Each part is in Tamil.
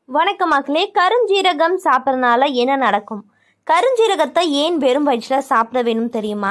வணக்கம் மக்களே. கருஞ்சீரகம் சாப்பிட்றதுனால என்ன நடக்கும்? கருஞ்சீரகத்தை ஏன் வெறும் வயிற்றுல சாப்பிட வேணும் தெரியுமா?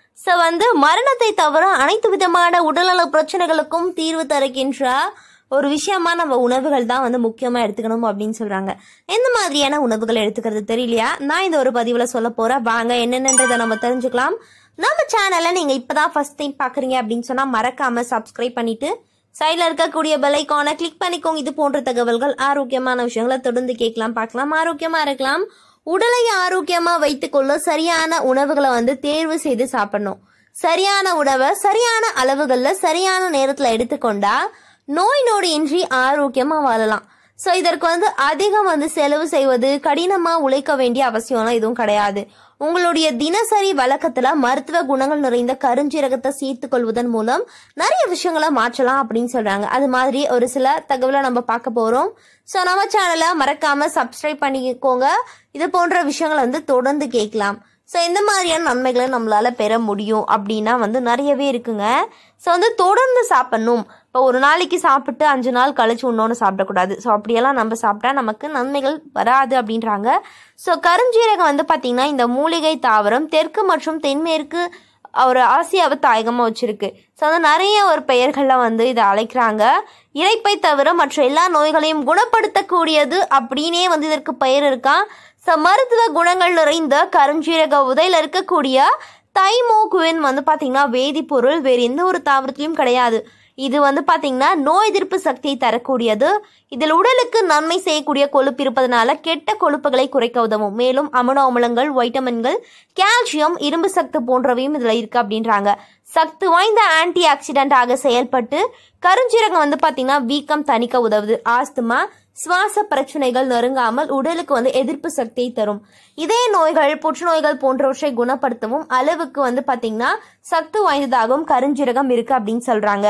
மரணத்தை தவிர அனைத்து விதமான உடல்நல பிரச்சனைகளுக்கும் தீர்வு தருகின்ற ஒரு விஷயமா நம்ம உணவுகள் தான் முக்கியமா எடுத்துக்கணும் அப்படின்னு சொல்றாங்க. எந்த மாதிரியான உணவுகள் எடுத்துக்கிறது தெரியலையா? நான் இந்த ஒரு பதிவுல சொல்ல போறேன். வாங்க என்னென்னதை நம்ம தெரிஞ்சுக்கலாம். நம்ம சேனலை நீங்க இப்பதான் ஃபர்ஸ்ட் டைம் பாக்குறீங்க அப்படின்னு சொன்னா மறக்காம சப்ஸ்கிரைப் பண்ணிட்டு சைடில் இருக்கக்கூடிய பெல் ஐகானை கிளிக் பண்ணிக்கோங்க. இது போன்ற தகவல்கள், ஆரோக்கியமான விஷயங்களை தொடர்ந்து கேட்கலாம், பார்க்கலாம், ஆரோக்கியமா இருக்கலாம். உடலை ஆரோக்கியமா வைத்துக்கொள்ள சரியான உணவுகளை தேர்வு செய்து சாப்பிடணும். சரியான உணவை சரியான அளவுகள்ல சரியான நேரத்துல எடுத்துக்கொண்டா நோய் நொடியின்றி ஆரோக்கியமா வாழலாம். இதற்கு அதிகம் செலவு செய்வது, கடினமா உழைக்க வேண்டிய அவசியம்லாம் எதுவும் கிடையாது. உங்களுடைய தினசரி வழக்கத்துல மருத்துவ குணங்கள் நிறைந்த கருஞ்சீரகத்தை சேர்த்து கொள்வதன் மூலம் நிறைய விஷயங்களை மாற்றலாம் அப்படின்னு சொல்றாங்க. அது மாதிரி ஒரு சில தகவலை நம்ம பார்க்க போறோம். நம்ம சேனலை மறக்காம சப்ஸ்கிரைப் பண்ணிக்கோங்க. இது போன்ற விஷயங்களை தொடர்ந்து கேட்கலாம். இந்த மாதிரியான நன்மைகளை நம்மளால பெற முடியும் அப்படின்னா நிறையவே இருக்குங்க. தொடர்ந்து சாப்பிடணும். இப்போ ஒரு நாளைக்கு சாப்பிட்டு 5 நாள் கழிச்சு இன்னொன்று சாப்பிடக்கூடாது. அப்படியெல்லாம் நம்ம சாப்பிட்டா நமக்கு நன்மைகள் வராது அப்படின்றாங்க. கருஞ்சீரகம் பார்த்தீங்கன்னா இந்த மூலிகை தாவரம் தெற்கு மற்றும் தென்மேற்கு ஒரு ஆசியாவை தாயகமாக வச்சிருக்கு. நிறைய ஒரு பெயர்களில் இதை அழைக்கிறாங்க. இறைப்பை தவிர மற்ற எல்லா நோய்களையும் குணப்படுத்தக்கூடியது அப்படின்னே இதற்கு பெயர் இருக்கா. மருத்துவ குணங்கள் நிறைந்த கருஞ்சீரக உதையில் இருக்கக்கூடிய தைமோகுவின் பார்த்தீங்கன்னா வேதிப்பொருள் வேறு எந்த ஒரு தாவரத்திலும் கிடையாது. இது பார்த்தீங்கன்னா நோய் எதிர்ப்பு சக்தியை தரக்கூடியது. இதில் உடலுக்கு நன்மை செய்யக்கூடிய கொழுப்பு இருப்பதனால கெட்ட கொழுப்புகளை குறைக்க உதவும். மேலும் அமினோ அமிலங்கள், வைட்டமின்கள், கால்சியம், இரும்பு சத்து போன்றவையும் இதுல இருக்கு அப்படின்றாங்க. சக்தி வாய்ந்த ஆன்டி ஆக்சிடென்ட் ஆக செயல்பட்டு கருஞ்சீரகம் பார்த்தீங்கன்னா வீக்கம் தணிக்க உதவுது. ஆஸ்துமா, சுவாச பிரச்சனைகள் நெருங்காமல் உடலுக்கு எதிர்ப்பு சக்தியை தரும். இதய நோய்கள், புற்றுநோய்கள் போன்றவற்றை குணப்படுத்தவும் அளவுக்கு பார்த்தீங்கன்னா சக்தி வாய்ந்ததாகவும் கருஞ்சீரகம் இருக்கு அப்படின்னு சொல்றாங்க.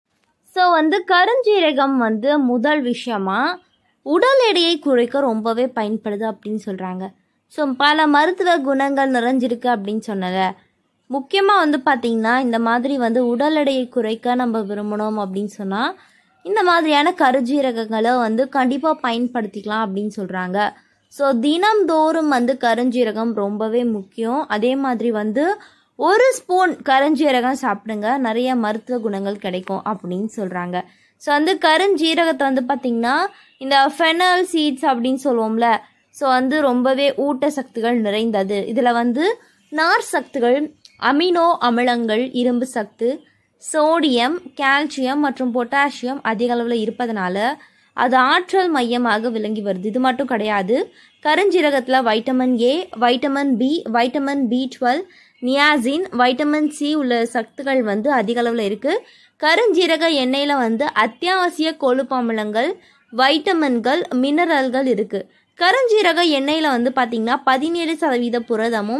கருஞ்சீரகம் முதல் விஷயமா உடல் எடையை குறைக்க ரொம்பவே பயன்படுது அப்படின்னு சொல்றாங்க. பல மருத்துவ குணங்கள் நிறைஞ்சிருக்கு அப்படின்னு சொன்னல. முக்கியமாக பார்த்தீங்கன்னா இந்த மாதிரி உடல் எடையை குறைக்க நம்ம விரும்பணும் அப்படின்னு சொன்னால் இந்த மாதிரியான கருஞ்சீரகங்களை கண்டிப்பாக பயன்படுத்திக்கலாம் அப்படின்னு சொல்கிறாங்க. தினம்தோறும் கருஞ்சீரகம் ரொம்பவே முக்கியம். அதே மாதிரி 1 ஸ்பூன் கருஞ்சீரகம் சாப்பிடுங்க, நிறைய மருத்துவ குணங்கள் கிடைக்கும் அப்படின்னு சொல்கிறாங்க. கருஞ்சீரகத்தை பார்த்தீங்கன்னா இந்த ஃபெனல் சீட்ஸ் அப்படின்னு சொல்லுவோம்ல. ரொம்பவே ஊட்டச்சத்துகள் நிறைந்தது. இதில் நார் சத்துகள், அமினோ அமிலங்கள், இரும்பு சத்து, சோடியம், கால்சியம் மற்றும் பொட்டாசியம் அதிக அளவில் இருப்பதனால அது ஆற்றல் மையமாக விளங்கி வருது. இது மட்டும் கிடையாது, கருஞ்சீரகத்தில் vitamin A, vitamin B, vitamin B12, niacin, vitamin C உள்ள சத்துக்கள் அதிக அளவில் இருக்குது. கருஞ்சீரக எண்ணெயில் அத்தியாவசிய கொழுப்பு அமிலங்கள், வைட்டமின்கள், மினரல்கள் இருக்குது. கருஞ்சீரக எண்ணெயில் பார்த்தீங்கன்னா 17% புரதமும்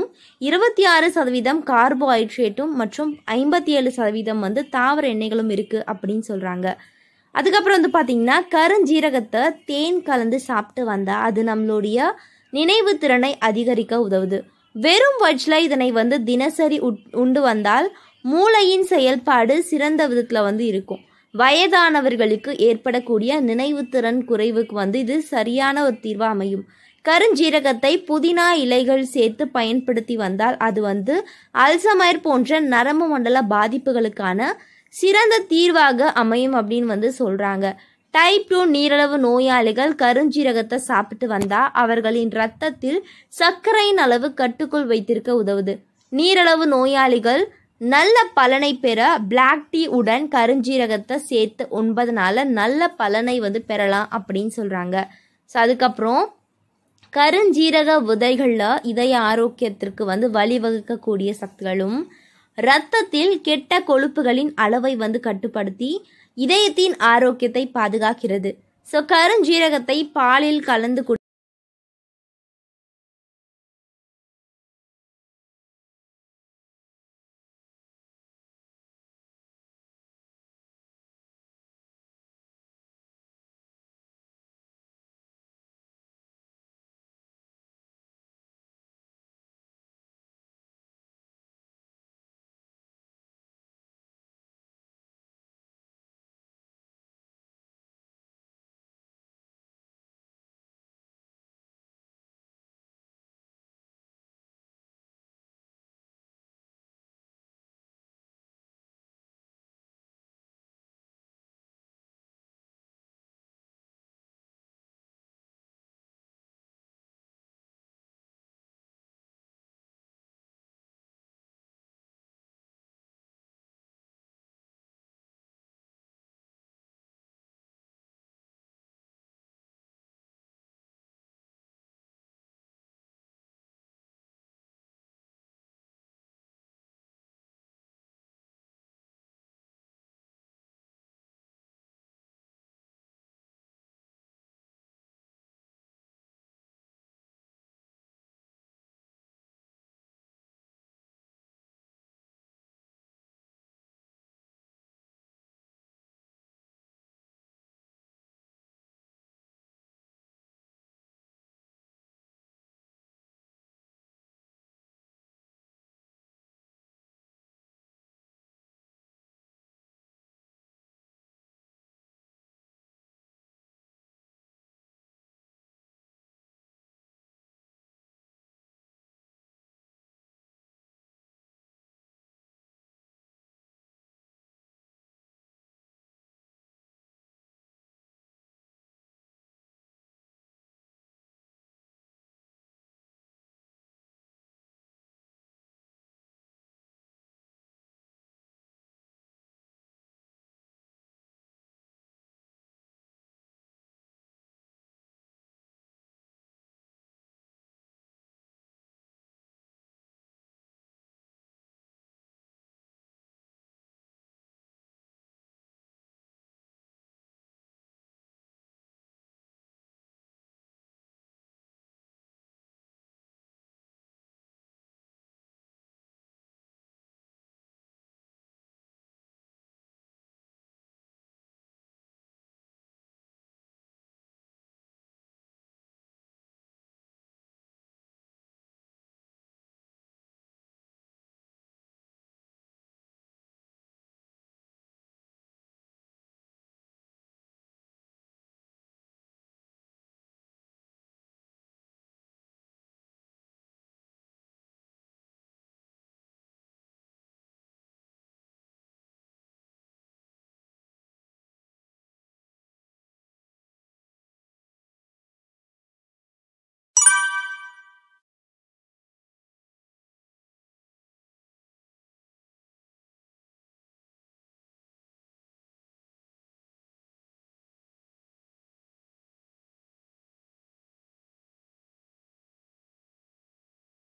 26% கார்போஹைட்ரேட்டும் மற்றும் 57% தாவர எண்ணெய்களும் இருக்குது அப்படின்னு சொல்கிறாங்க. அதுக்கப்புறம் பார்த்தீங்கன்னா கருஞ்சீரகத்தை தேன் கலந்து சாப்பிட்டு வந்தால் அது நம்மளுடைய நினைவு திறனை அதிகரிக்க உதவுது. வெறும் வயிற்றில் இதனை தினசரி உண்டு வந்தால் மூளையின் செயல்பாடு சிறந்த விதத்தில் இருக்கும். வயதானவர்களுக்கு ஏற்படக்கூடிய நினைவு திறன் குறைவுக்கு இது சரியான ஒரு தீர்வாக அமையும். கருஞ்சீரகத்தை புதினா இலைகள் சேர்த்து பயன்படுத்தி வந்தால் அது அல்சைமர் போன்ற நரம்பு மண்டல பாதிப்புகளுக்கான சிறந்த தீர்வாக அமையும் அப்படின்னு சொல்றாங்க. டைப் 2 நீரிழிவு நோயாளிகள் கருஞ்சீரகத்தை சாப்பிட்டு வந்தா அவர்களின் இரத்தத்தில் சர்க்கரையின் அளவு கட்டுக்குள் வைத்திருக்க உதவுது. நீரிழிவு நோயாளிகள் நல்ல பலனை பெற பிளாக் டீ உடன் கருஞ்சீரகத்தை சேர்த்து உண்பதனால நல்ல பலனை பெறலாம் அப்படின்னு சொல்றாங்க. அதுக்கப்புறம் கருஞ்சீரக விதைகள்ல இதய ஆரோக்கியத்திற்கு வழிவகுக்கக்கூடிய சக்திகளும் இரத்தத்தில் கெட்ட கொழுப்புகளின் அளவை கட்டுப்படுத்தி இதயத்தின் ஆரோக்கியத்தை பாதுகாக்கிறது. கருஞ்சீரகத்தை பாலில் கலந்து